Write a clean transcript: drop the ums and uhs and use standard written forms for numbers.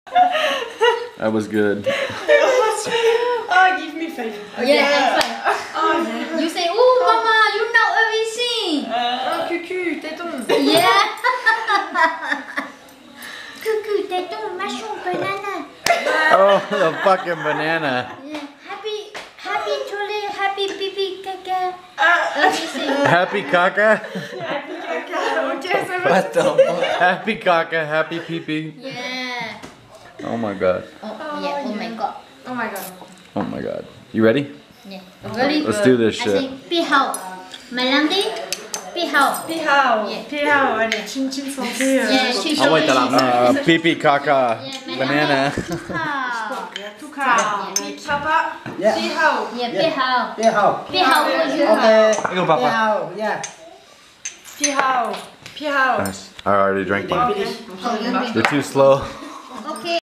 That was good. Oh, give me 5. Okay. Yeah, Oh, yeah. you say, oh, mama, you know everything. Oh, cucu, téton. Yeah. Cuckoo, téton, mushroom, banana. Oh, the fucking banana. Yeah. Happy truly, happy pipi caca. Ah. Everything. Happy caca. Happy caca. Ok, ça va. What the fuck? Happy caca, happy pee pee. Yeah. Oh my god. Oh, yeah. Oh my god. Oh my god. Oh my god. You ready? Yeah. Really Let's good. do this I shit. think pi hao. Melody, pi hao. Pihao. Yeah. Pihao. Allez, chin chin santé. Yeah, she I'll wait till I'm Pee pee caca, Yeah, banana. Pihao. Tuka. Papa. Yeah. Pihao. Yeah, pihao. Yeah. Pihao for you. Okay. I go, Papa. Yeah. Yeah. Pihao. Pihao. Nice. I already drank mine. Okay. Oh, you You're too slow. Okay.